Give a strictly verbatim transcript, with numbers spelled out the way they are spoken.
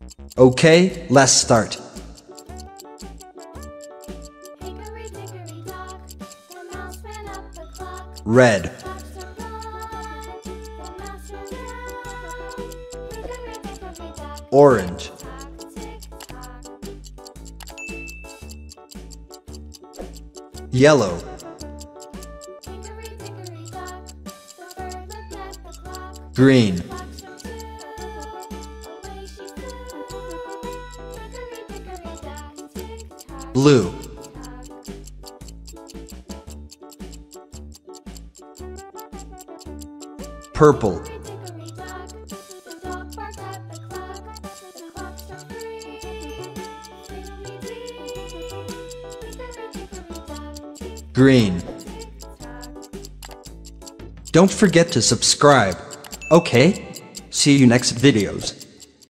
Okay, let's start. Hickory dickory dock, the mouse ran up the clock. Red, Clock struck one, the mouse ran out. Hickory dickory dock, orange, tick tock. yellow, Hickory dickory dock, the bird looked at the clock. green, Clock struck two, away she flew. Hickory dickory dock, tick tock. blue, purple, Hickory dock, the dog barked at the clock. The clock struck three. Fiddly-dee. Hickory dickory dock, tick green. tock. Don't forget to subscribe. Okay? See you next videos.